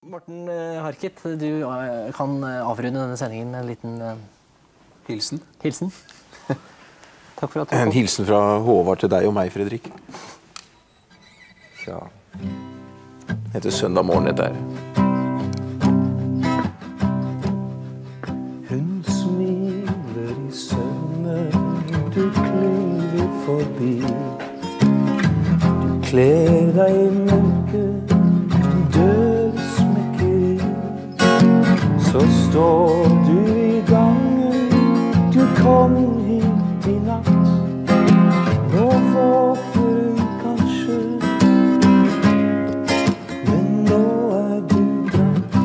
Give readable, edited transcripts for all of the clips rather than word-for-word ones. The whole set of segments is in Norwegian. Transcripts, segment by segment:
Morten Harket, du kan avrunde denne sendingen med en liten Hilsen. hilsen. Takk for at du kom. En hilsen fra Håvard til deg og meg, Fredrik. Ja. Det heter Søndag morgen, dette her. Hun smiler i søvne, du kliver forbi. Du kler deg i mørket, død smekker i. Så står du i gangen, du kom hit i natt. Nå våkner hun kanskje, men nå du dratt.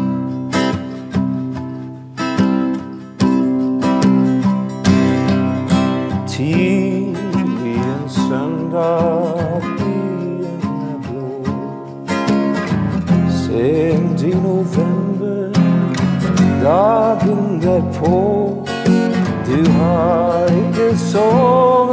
Tidlig en søndag, byen blå. Sent i november, dagen derpå. Du har ikke sovet.